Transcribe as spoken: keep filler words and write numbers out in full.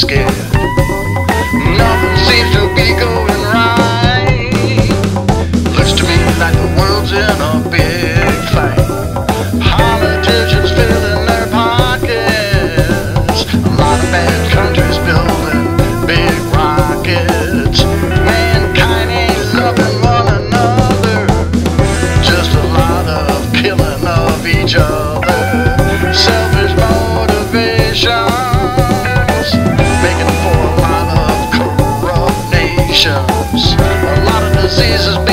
scared. Nothing seems to be going right. Looks to me like the world's in a big fight. Politicians filling their pockets. A lot of bad countries building big rockets. Mankind ain't loving one another. Just a lot of killing of each other. Selfish motivations, making for a lot of corrupt nations. A lot of diseases